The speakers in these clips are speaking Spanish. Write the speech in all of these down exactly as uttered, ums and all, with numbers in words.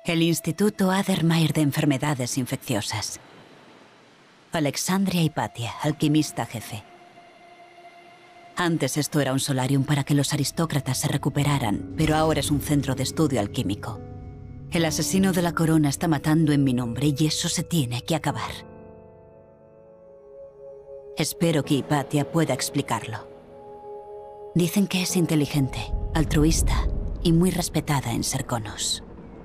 El Instituto Addermeyer de Enfermedades Infecciosas. Alexandria Hipatia, alquimista jefe. Antes esto era un solarium para que los aristócratas se recuperaran, pero ahora es un centro de estudio alquímico. El asesino de la corona está matando en mi nombre y eso se tiene que acabar. Espero que Hipatia pueda explicarlo. Dicen que es inteligente, altruista y muy respetada en Serconos.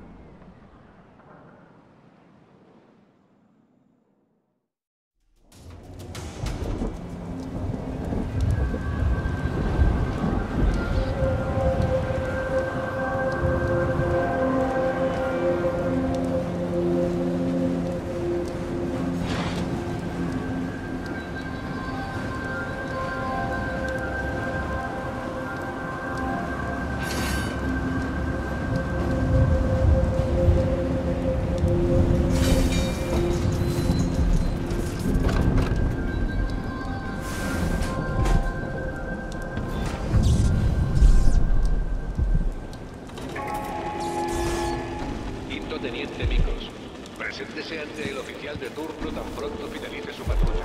Teniente Mikos, preséntese ante el oficial de turno tan pronto finalice su patrulla.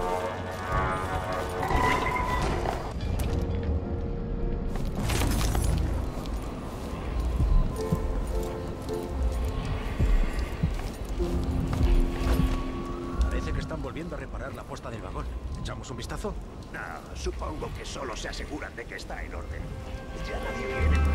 Parece que están volviendo a reparar la puesta del vagón. ¿Echamos un vistazo? No, supongo que solo se aseguran de que está en orden. Ya nadie viene.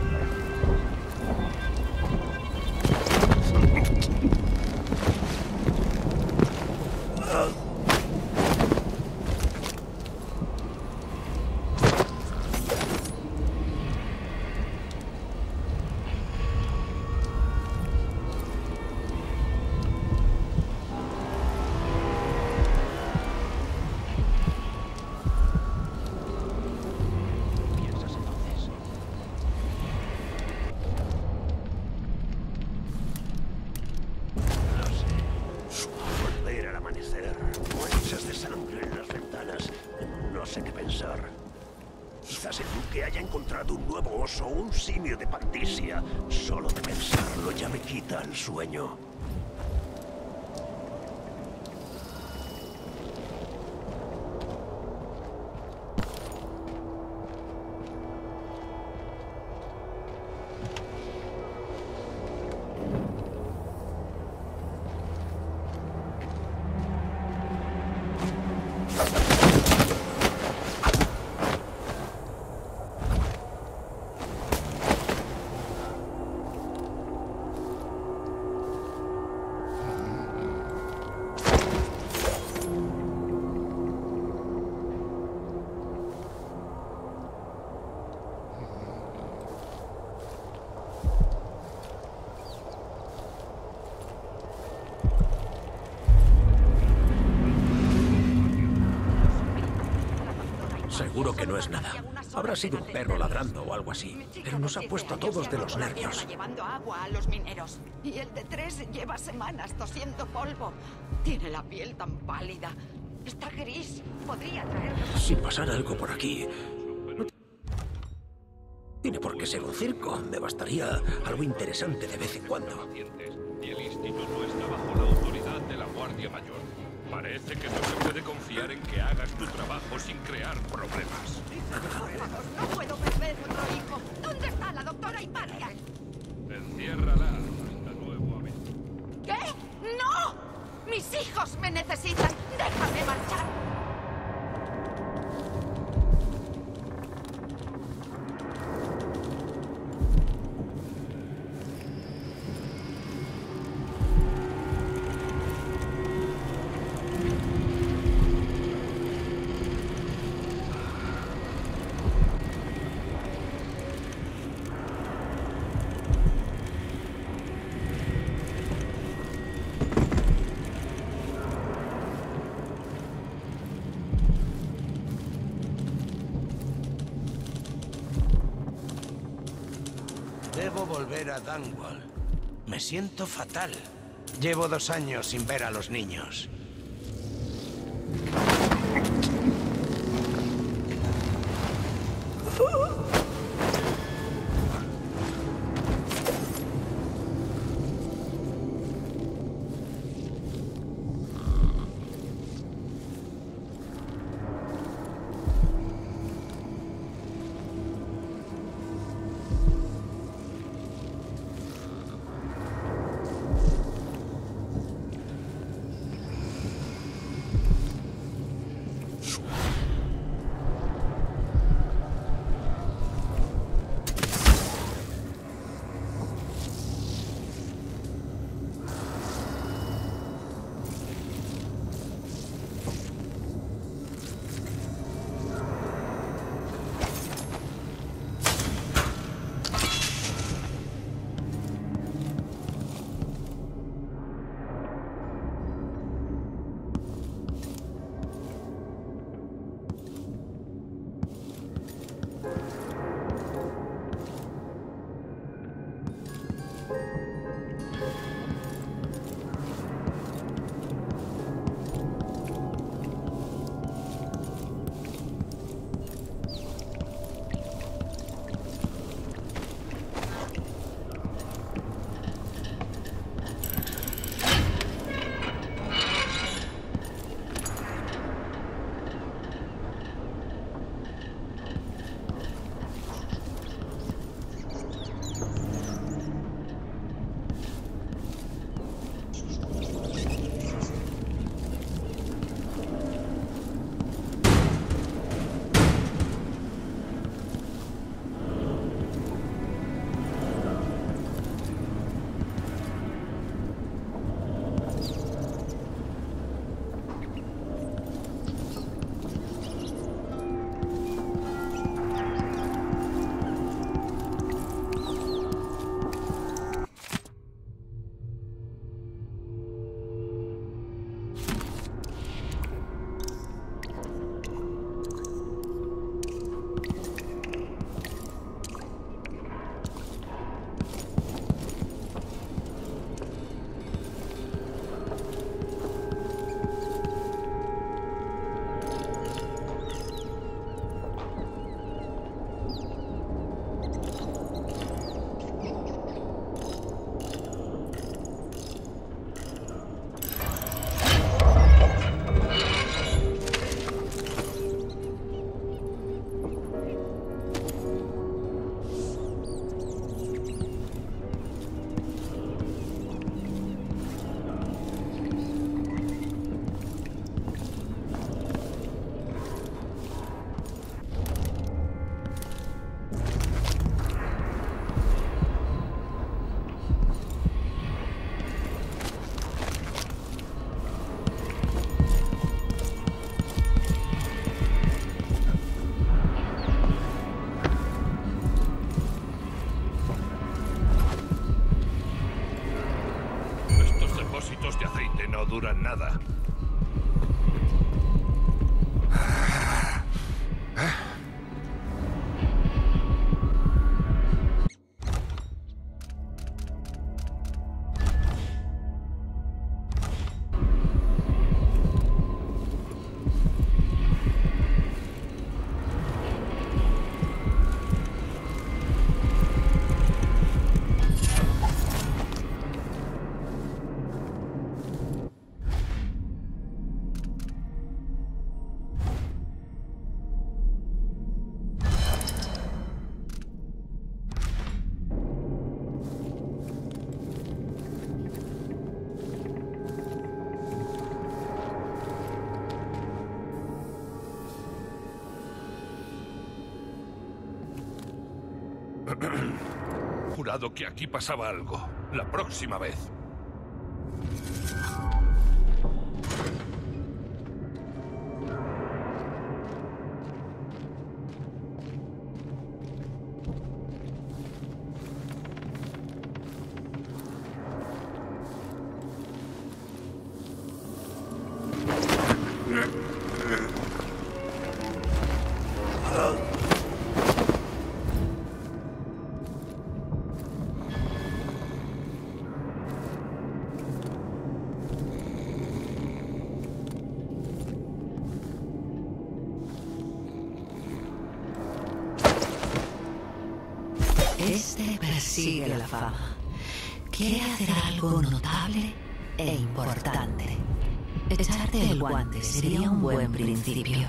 Quizás el duque haya encontrado un nuevo oso o un simio de Pandisia. Solo de pensarlo ya me quita el sueño. Seguro que no es nada. Habrá sido un perro ladrando o algo así. Pero nos ha puesto a todos de los nervios. Llevando agua a los mineros. Y el de tres lleva semanas tosiendo polvo. Tiene la piel tan pálida. Está gris. Podría traer... Si pasara algo por aquí... No tiene por qué ser un circo. Me bastaría algo interesante de vez en cuando. Y el instituto está bajo la autoridad de la Guardia Mayor. Parece que no se puede confiar en que hagas tu trabajo sin crear problemas. No puedo perder otro hijo. ¿Dónde está la doctora Hipatia? Enciérrala hasta nuevo aviso. ¿Qué? ¡No! ¡Mis hijos me necesitan! ¡Déjame marchar! Debo volver a Dunwall. Me siento fatal. Llevo dos años sin ver a los niños. nada. Jurado que aquí pasaba algo. La próxima vez. Este persigue la fama. Quiere hacer algo notable e importante. Echarte el guante sería un buen principio.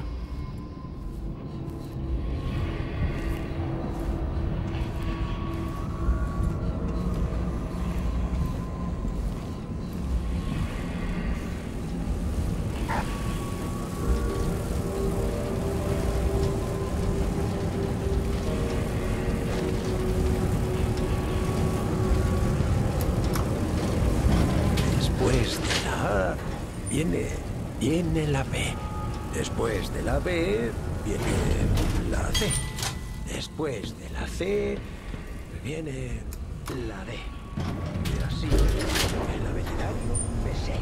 Después de la A viene, viene la B. Después de la B viene la C. Después de la C viene la D. Y así el abecedario me sé.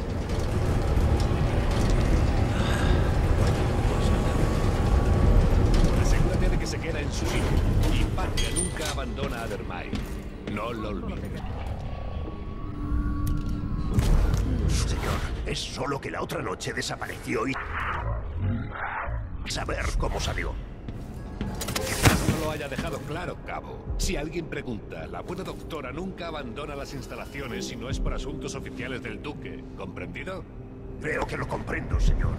Asegúrate de que se queda en su sitio. Y Patria nunca abandona a Dermay. No lo olvide. Señor, es solo que la otra noche desapareció y... saber cómo salió. Quizás no lo haya dejado claro, cabo. Si alguien pregunta, la buena doctora nunca abandona las instalaciones si no es por asuntos oficiales del duque. ¿Comprendido? Creo que lo comprendo, señor.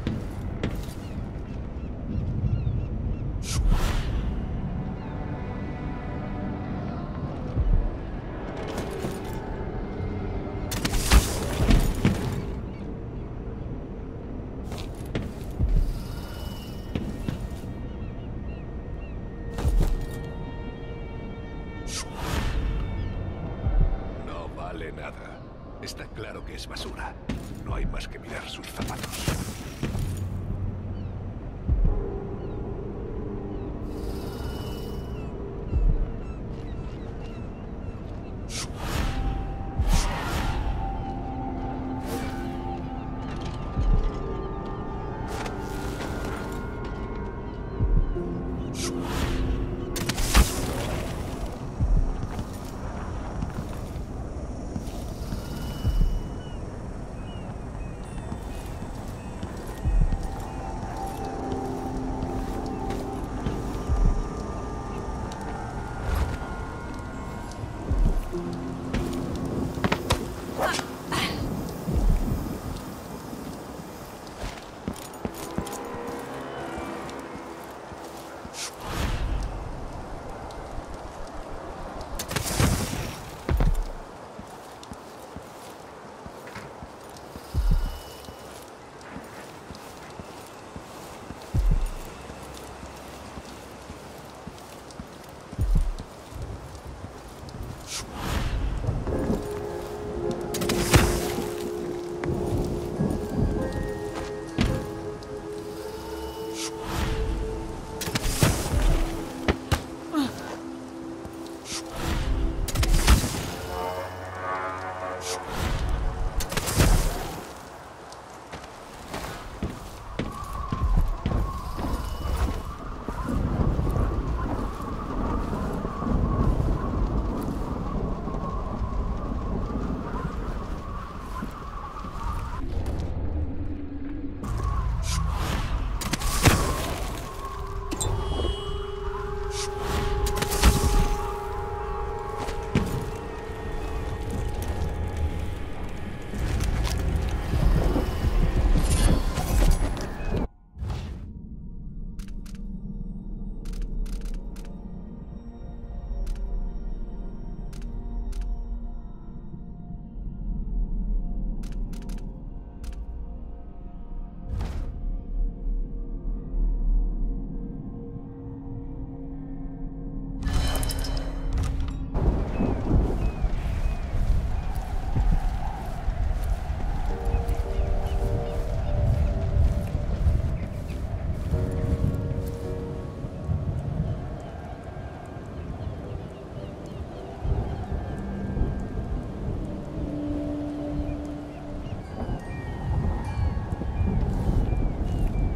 No vale nada. Está claro que es basura. No hay más que mirar sus zapatos.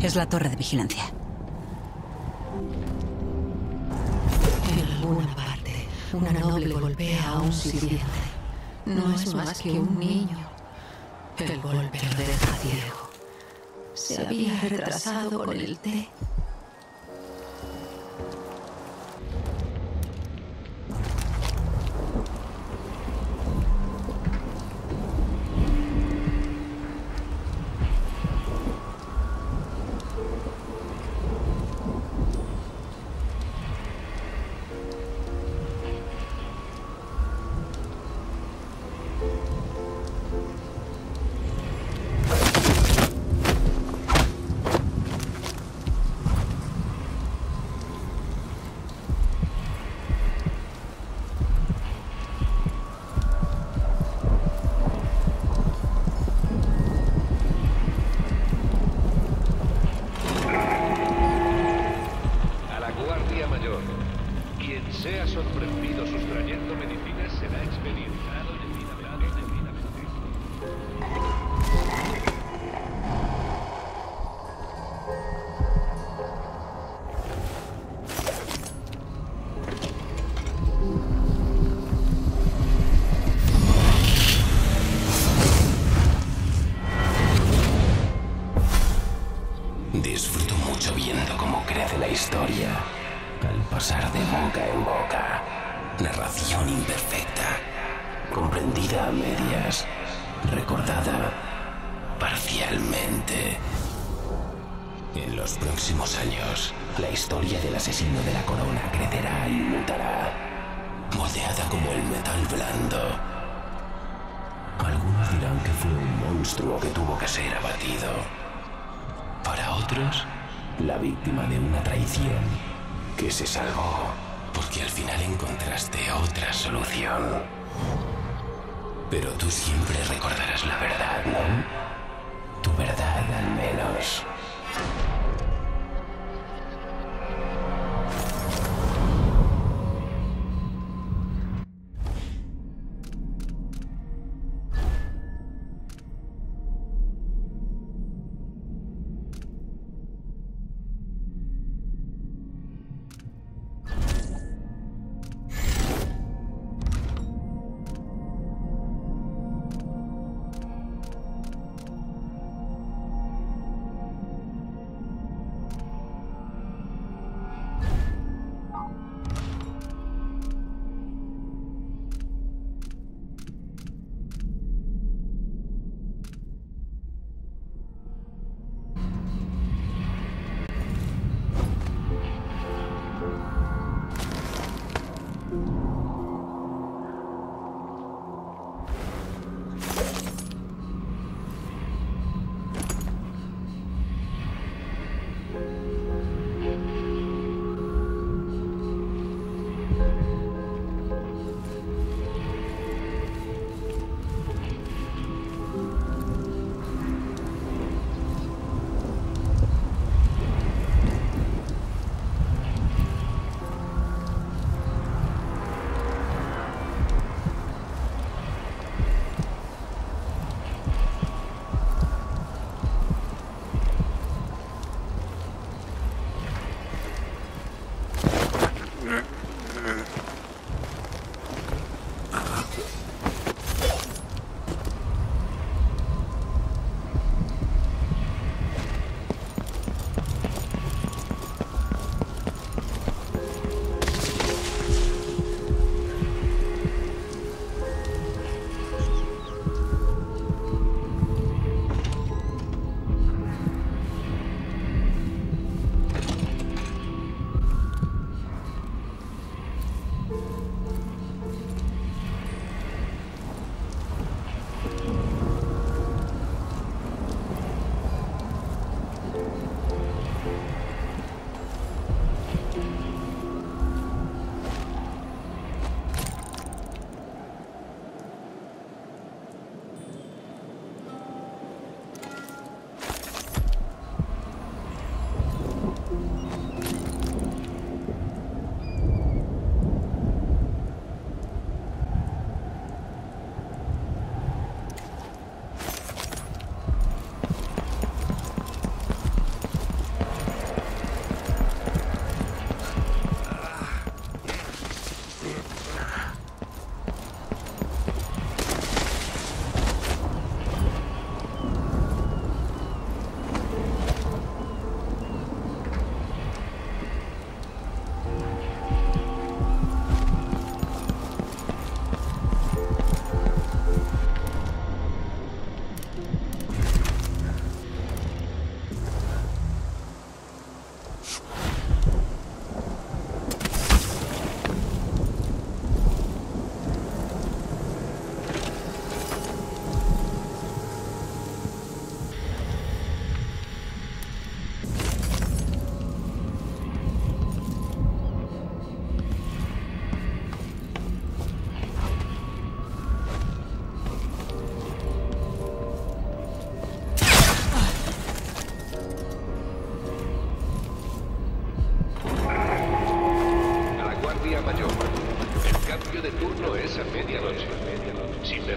Es la torre de vigilancia. En alguna parte, una noble golpea a un sirviente. No es más que un niño. El golpe lo deja ciego. Se había retrasado con el té. Disfruto mucho viendo cómo crece la historia, al pasar de boca en boca. Narración imperfecta, comprendida a medias, recordada parcialmente. En los próximos años, la historia del asesino de la corona crecerá y mutará, moldeada como el metal blando. Algunos dirán que fue un monstruo que tuvo que ser abatido. Para otros, la víctima de una traición que se salvó porque al final encontraste otra solución. Pero tú siempre recordarás la verdad, ¿no? Tu verdad, al menos.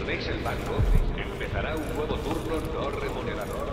reservéis el banco, empezará un nuevo turno no remunerador.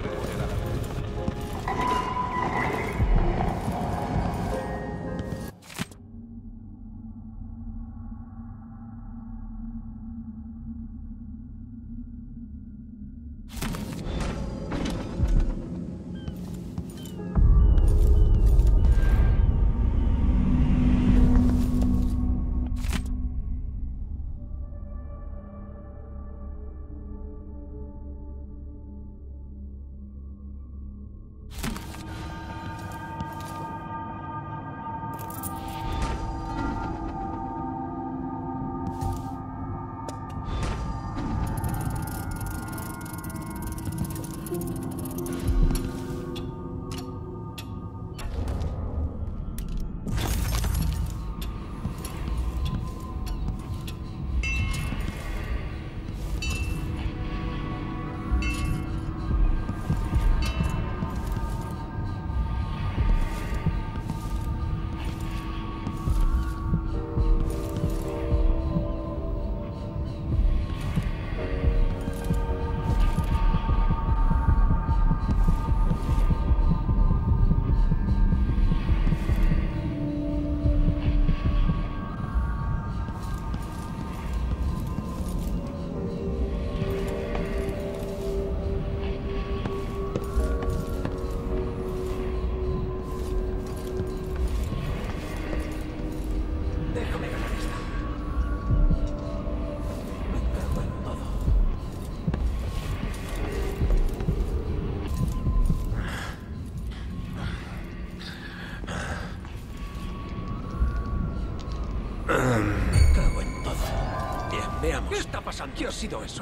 Me cago en todo. Bien, veamos. ¿Qué está pasando? ¿Qué ha sido eso?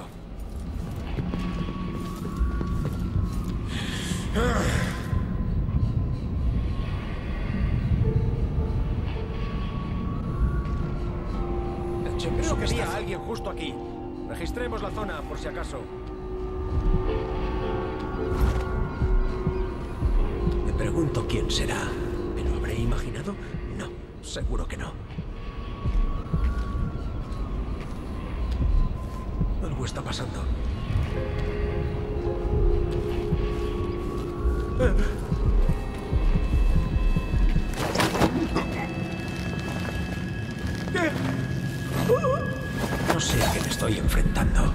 Creo que había alguien justo aquí. Registremos la zona, por si acaso. Me pregunto quién será. ¿Me lo habré imaginado? No, seguro que no. Algo está pasando. No sé a qué me estoy enfrentando.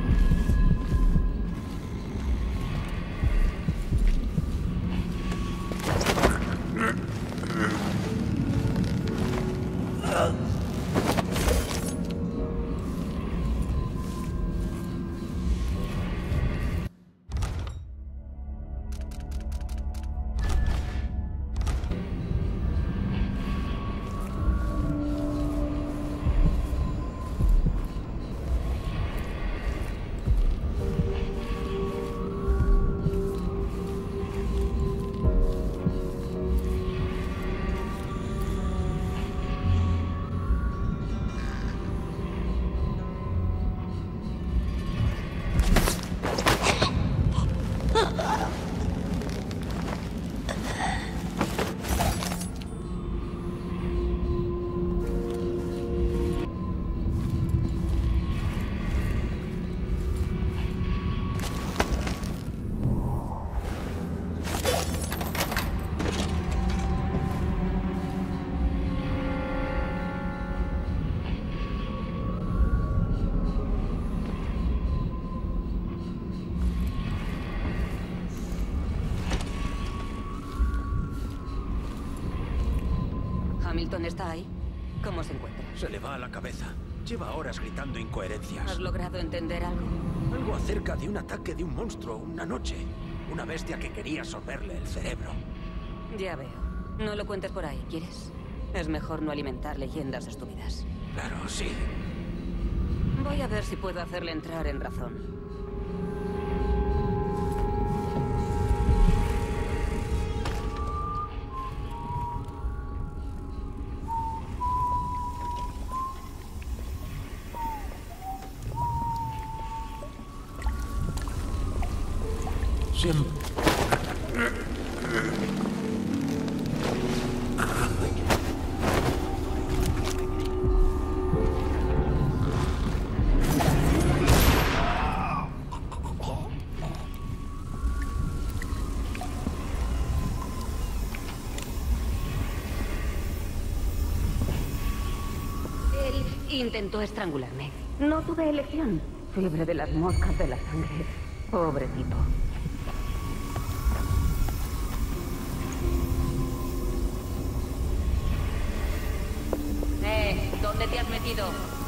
¿Hamilton está ahí? ¿Cómo se encuentra? Se le va a la cabeza. Lleva horas gritando incoherencias. ¿Has logrado entender algo? Algo acerca de un ataque de un monstruo una noche. Una bestia que quería sorberle el cerebro. Ya veo. No lo cuentes por ahí, ¿quieres? Es mejor no alimentar leyendas estúpidas. Claro, sí. Voy a ver si puedo hacerle entrar en razón. Siempre. Intentó estrangularme. No tuve elección. Fiebre de las moscas de la sangre. Pobre tipo. Eh, ¿dónde te has metido?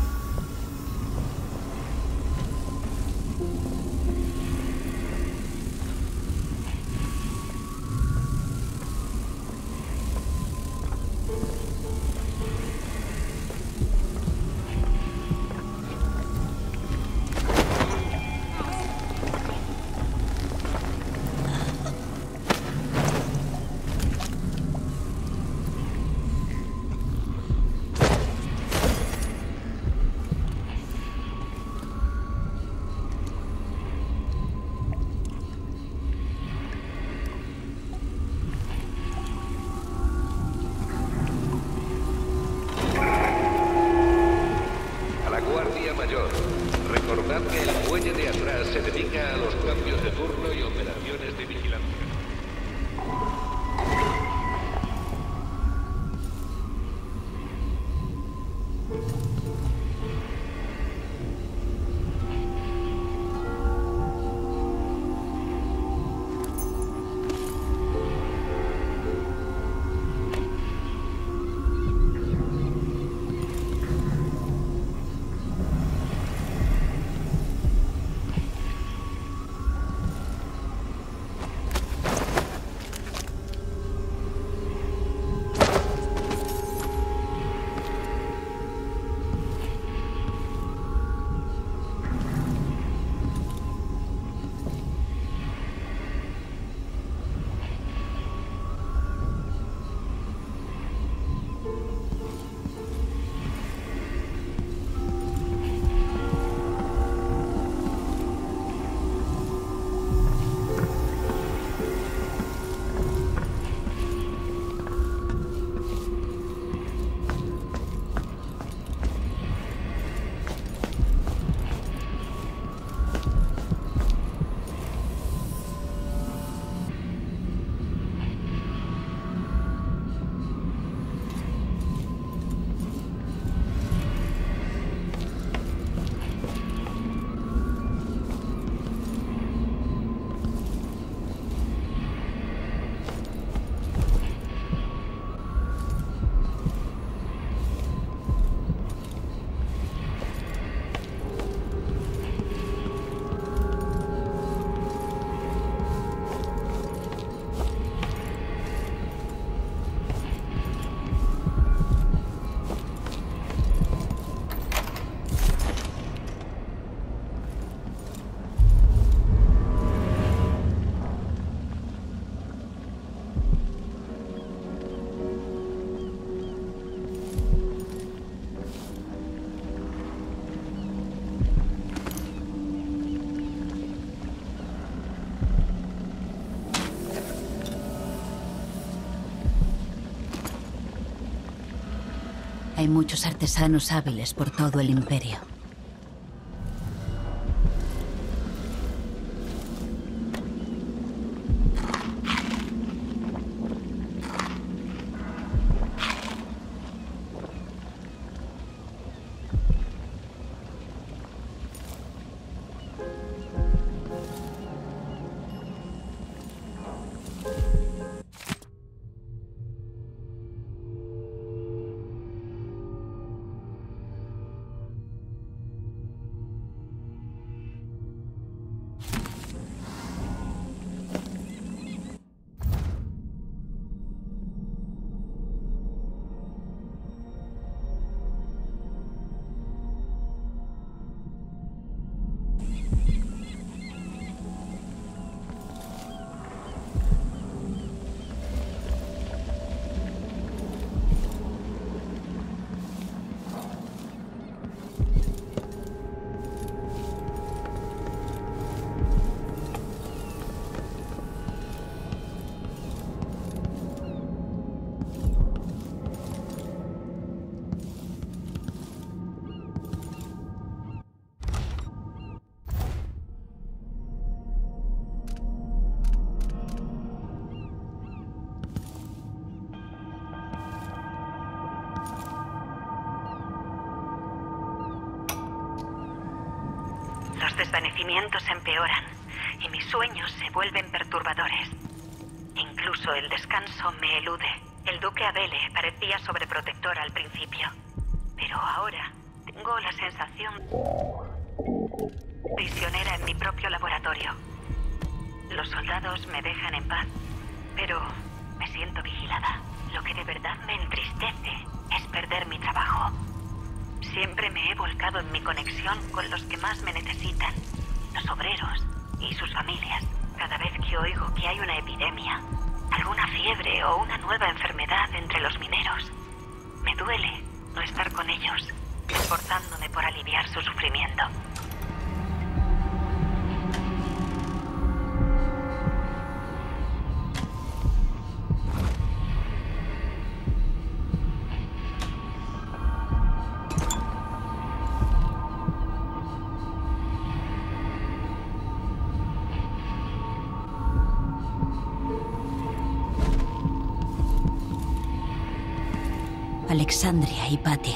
Recordad que el muelle de atrás se dedica a los cambios de turno y operaciones de vigilancia. Hay muchos artesanos hábiles por todo el imperio. Los desvanecimientos empeoran y mis sueños se vuelven perturbadores. Incluso el descanso me elude. El duque Abele parecía sobreprotector al principio, pero ahora tengo la sensación prisionera en mi propio laboratorio. Los soldados me dejan en paz, pero me siento vigilada. Lo que de verdad me entristece es perder mi trabajo. Siempre me he volcado en mi conexión con los que más me necesitan, los obreros y sus familias. Cada vez que oigo que hay una epidemia, alguna fiebre o una nueva enfermedad entre los mineros, me duele no estar con ellos, esforzándome por aliviar su sufrimiento. Alexandria Hipatia.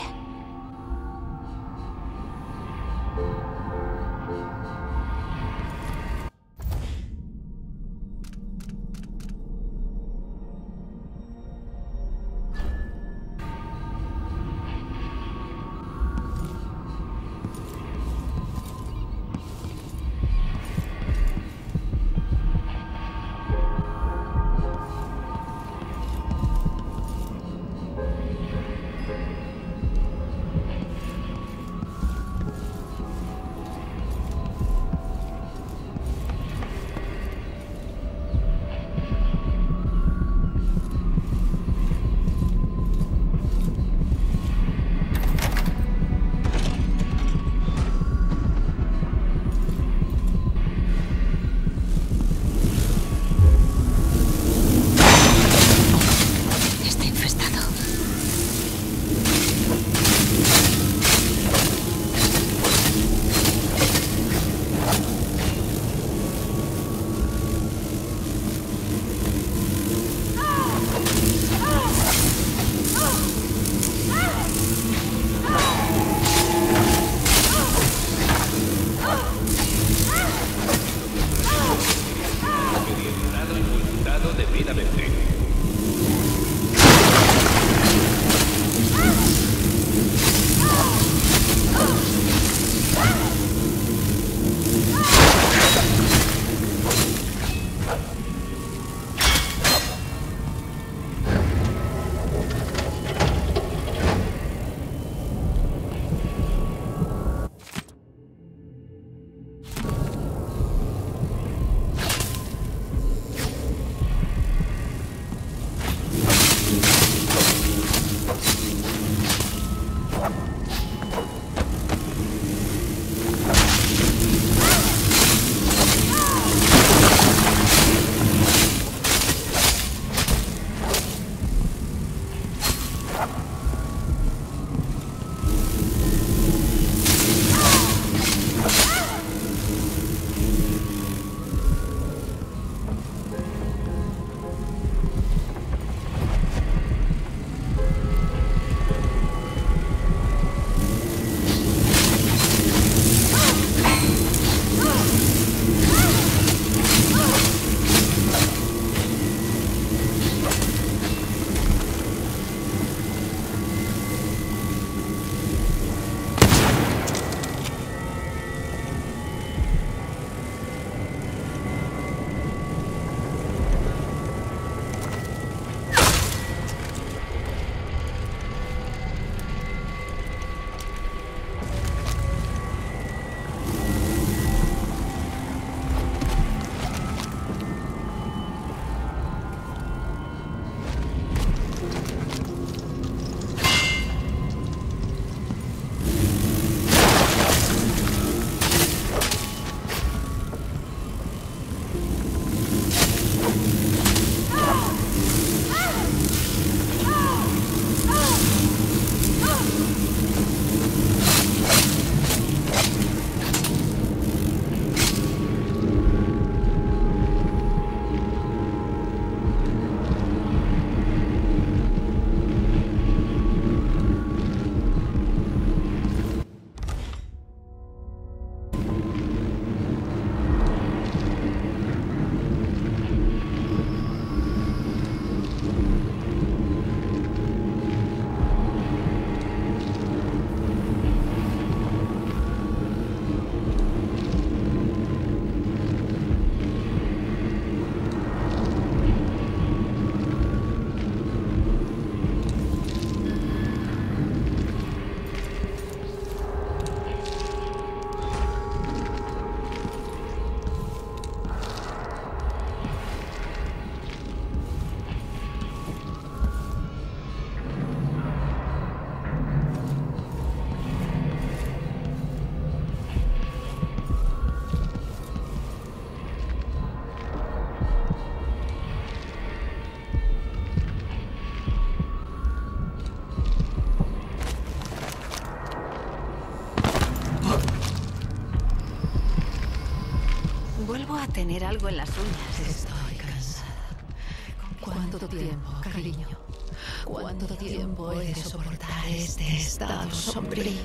tener algo en las uñas. Estoy cansada. ¿Cuánto tiempo, cariño? ¿Cuánto tiempo he de soportar este estado sombrío?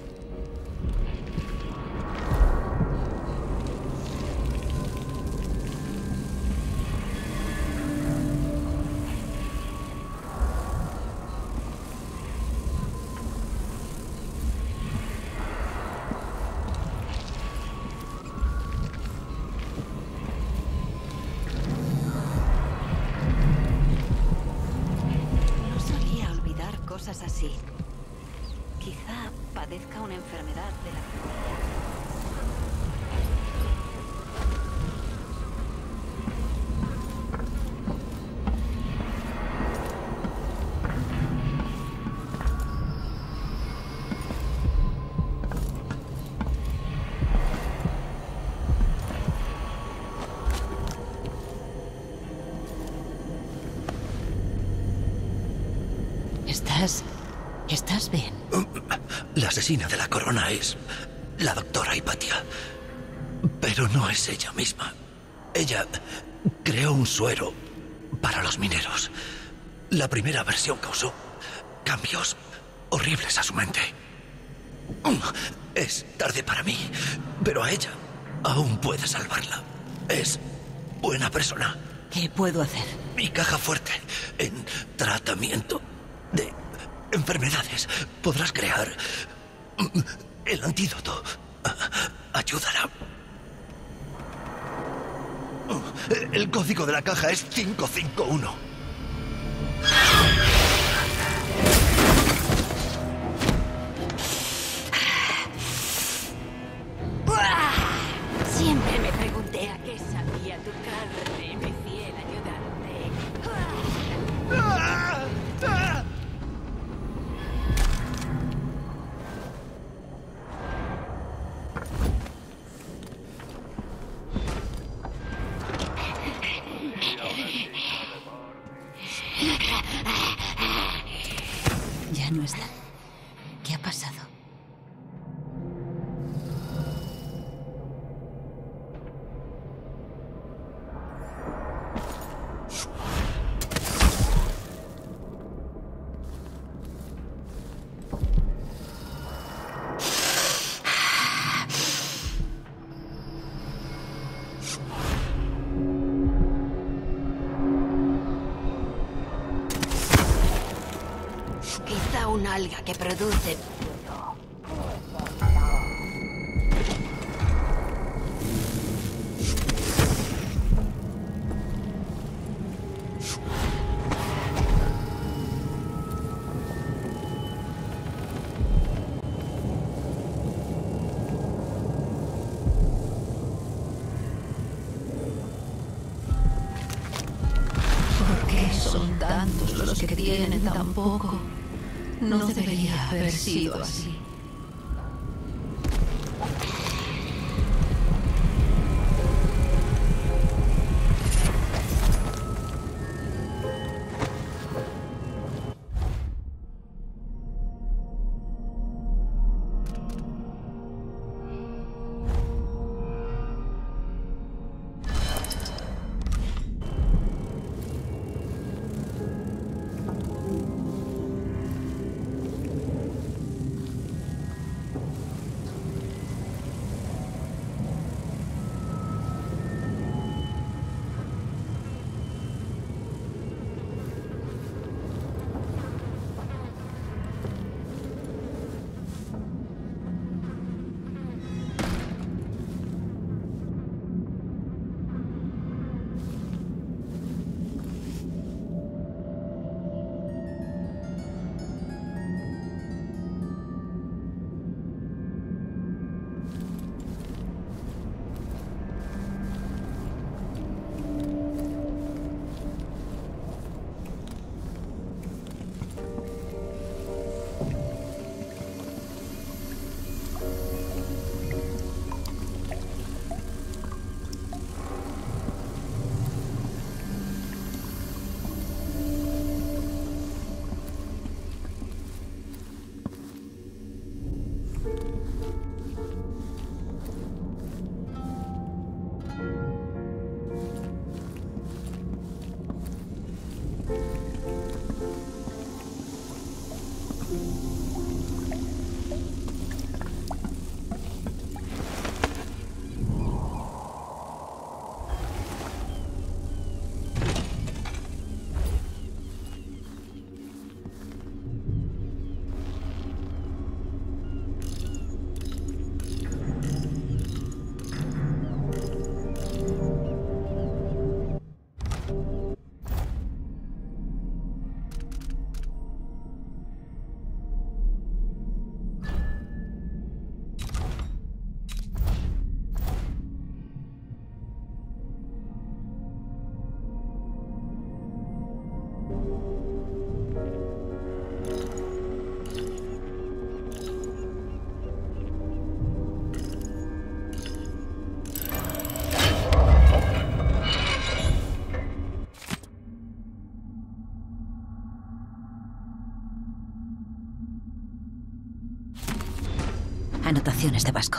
Cosas así. Quizá padezca una enfermedad de la ¿Estás... estás bien? La asesina de la corona es la doctora Hypatia. Pero no es ella misma. Ella creó un suero para los mineros. La primera versión causó cambios horribles a su mente. Es tarde para mí, pero a ella aún puede salvarla. Es buena persona. ¿Qué puedo hacer? Mi caja fuerte en tratamiento de enfermedades. Podrás crear el antídoto. Ayudará. El código de la caja es cinco cinco uno. Siempre me pregunté a qué sabía tu carne, mi fiel ayudante. Ya no está. ¿Qué ha pasado? Quizá una alga que produce... ¿Por qué son tantos los que tienen tan poco? No debería haber sido así. Anotaciones de Vasco.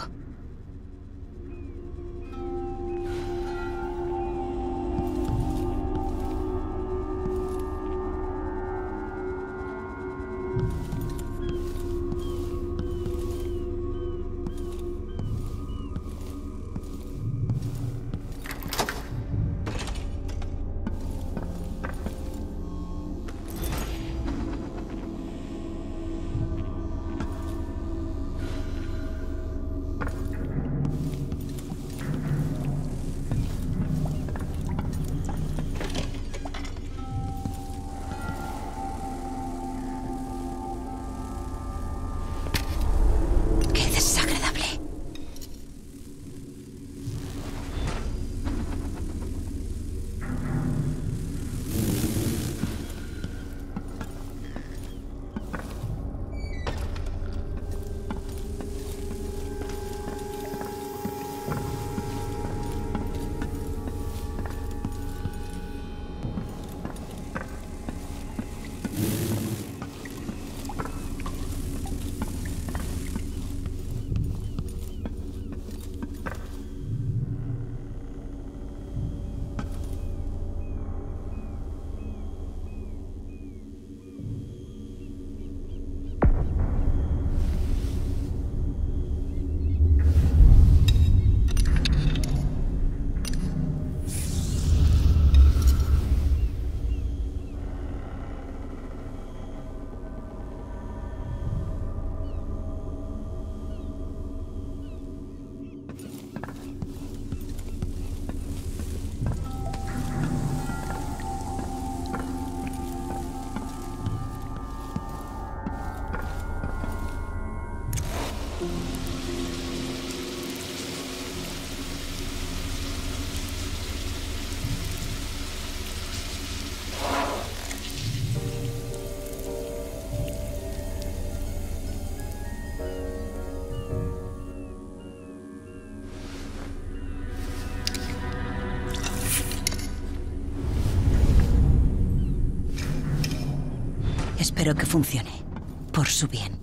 Espero que funcione. Por su bien.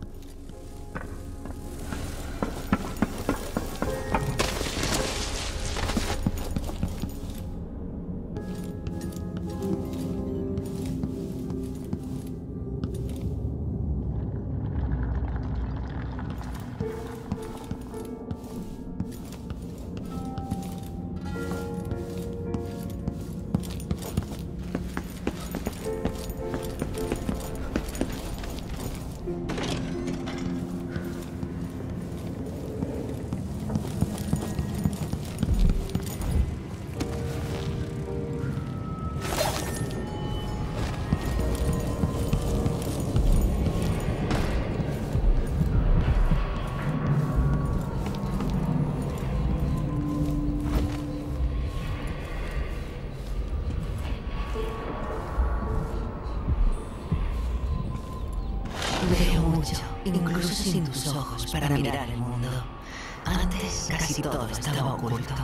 Veo mucho, incluso sin tus ojos, para mirar el mundo. Antes casi todo estaba oculto.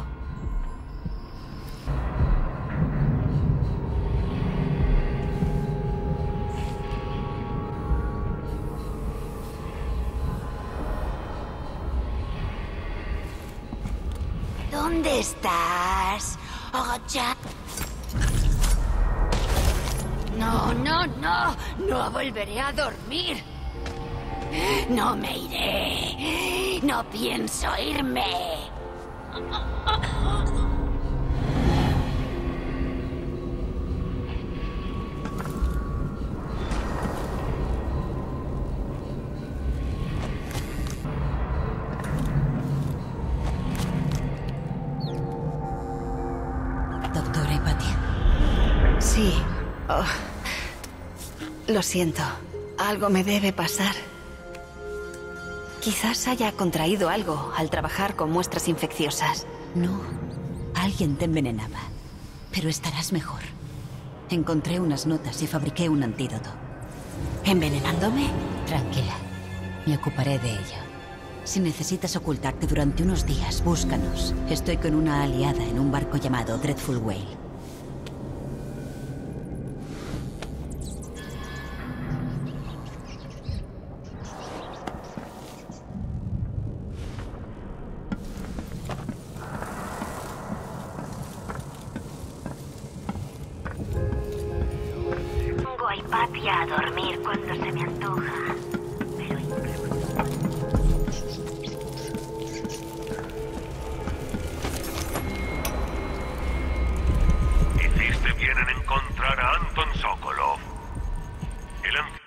¿Dónde estás? Agacha. No, no, no. No volveré a dormir. No me iré. No pienso irme. Doctora Hipatia. Sí. Oh. Lo siento. Algo me debe pasar. Quizás haya contraído algo al trabajar con muestras infecciosas. No. Alguien te envenenaba. Pero estarás mejor. Encontré unas notas y fabriqué un antídoto. ¿Envenenándome? Tranquila. Me ocuparé de ello. Si necesitas ocultarte durante unos días, búscanos. Estoy con una aliada en un barco llamado Dreadful Whale. Hipatia a dormir cuando se me antoja. Pero hiciste bien en encontrar a Anton Sokolov. El anciano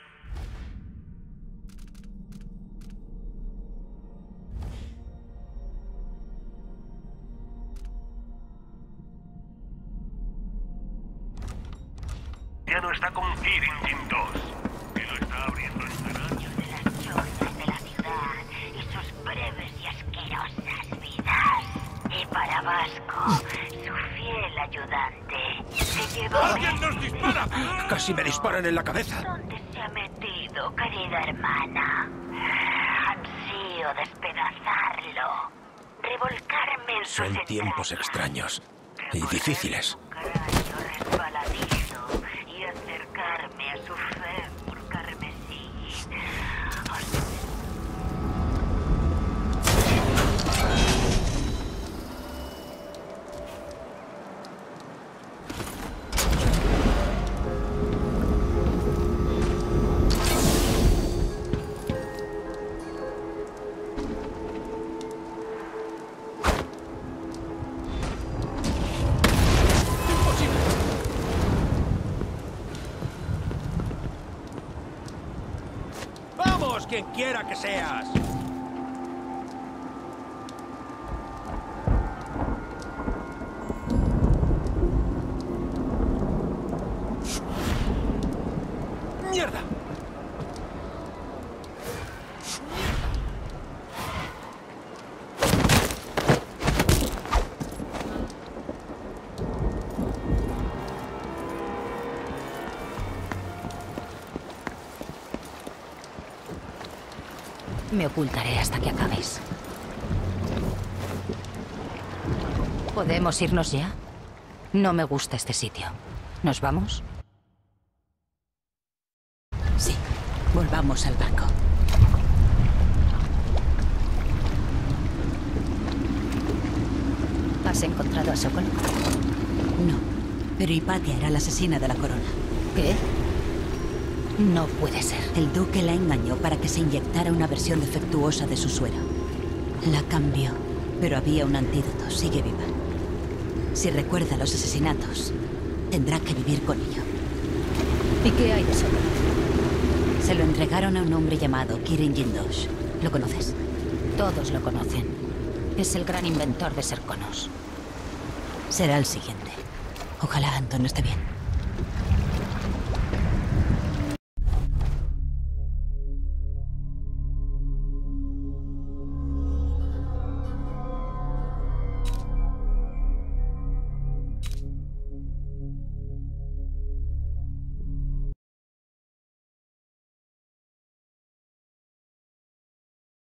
está con Kirin Jin dos, que lo está abriendo en canal. de las chozas de la ciudad y sus breves y asquerosas vidas. Y para Vasco, su fiel ayudante, se llevó... ¡Alguien nos dispara! Casi me disparan en la cabeza. ¿Dónde se ha metido, querida hermana? Ansío despedazarlo, revolcarme en sus Son tiempos entrañas, extraños y difíciles. rayo resbaladizo y acercarme a su fémur carmesí. ¡Vamos, quien quiera que seas! ¡Mierda! Me ocultaré hasta que acabes. ¿Podemos irnos ya? No me gusta este sitio. ¿Nos vamos? Sí, volvamos al barco. ¿Has encontrado a Sokolov? No, pero Hipatia era la asesina de la corona. ¿Qué? No puede ser. El duque la engañó para que se inyectara una versión defectuosa de su suero. La cambió, pero había un antídoto. Sigue viva. Si recuerda los asesinatos, tendrá que vivir con ello. ¿Y qué hay de Sokolov? Se lo entregaron a un hombre llamado Kirin Jin dos. ¿Lo conoces? Todos lo conocen. Es el gran inventor de Serconos. Será el siguiente. Ojalá Anton esté bien.